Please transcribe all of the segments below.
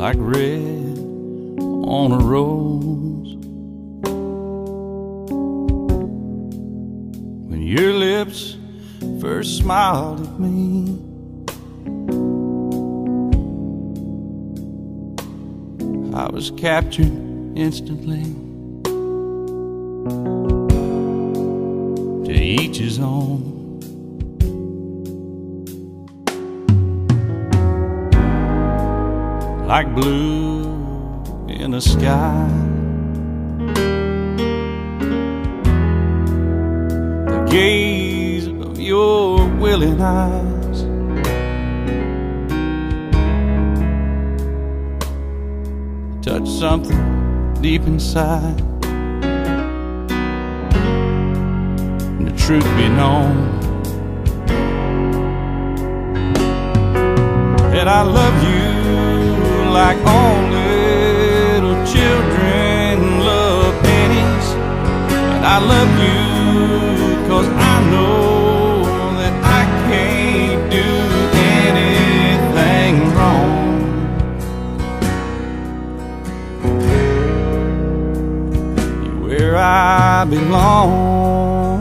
like red on a rose. When your lips first smiled at me, I was captured instantly. To each his own. Like blue in the sky, the gaze of your willing eyes touch something deep inside. And the truth be known, that I love you like all little children love pennies. And I love you 'cause I know that I can't do anything wrong. You're where I belong,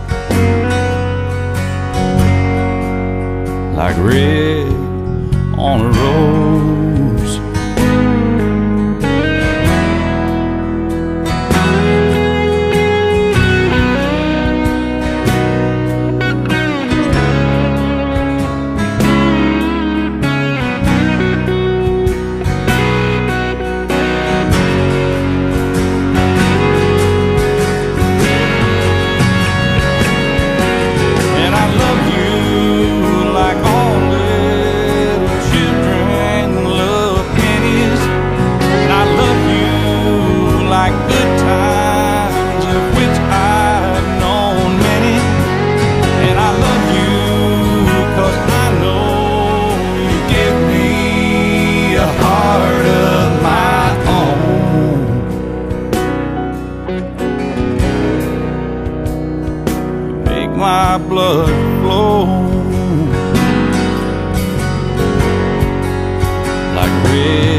like red on a rose. And I love you like all little children love pennies. And I love you like good times, of which I've known many. And I love you 'cause I know you give me a heart of my own. You make my blood flow like red